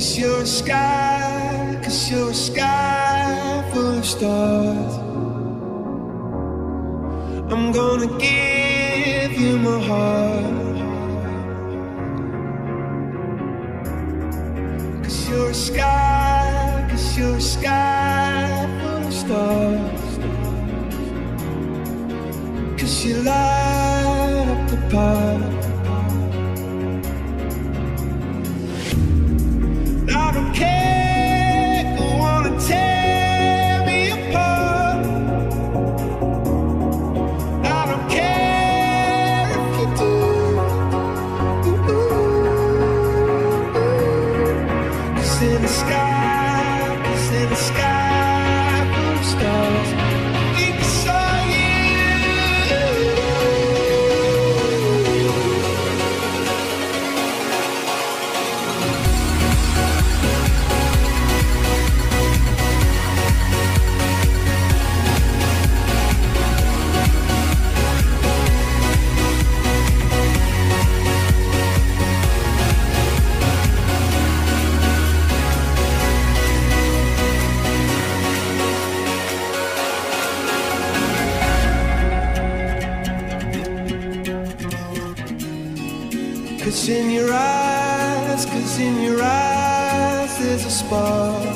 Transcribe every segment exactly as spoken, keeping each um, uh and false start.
Cause you're a sky, cause you're a sky full of stars. I'm gonna give you my heart. Cause you're a sky, cause you're a sky full of stars. Cause you light up the path. I don't care who wanna tear me apart. I don't care if you do. Cause in the sky, cause in the sky full of stars, I think I saw you. Cause in your eyes, cause in your eyes there's a spark.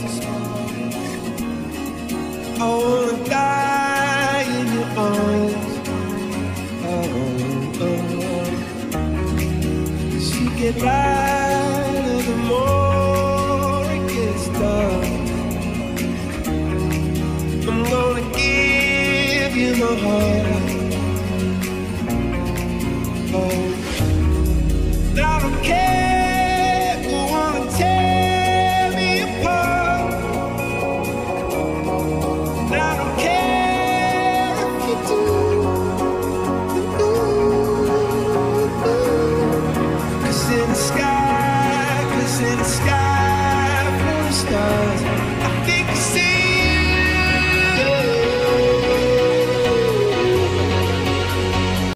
I wanna die in your arms. Oh, oh. Cause you get lighter the more it gets dark. I'm gonna give you my heart. Oh, I don't care who wanna tear me apart. I don't care if you do. Cause in the sky, cause in the sky full of stars, I think I see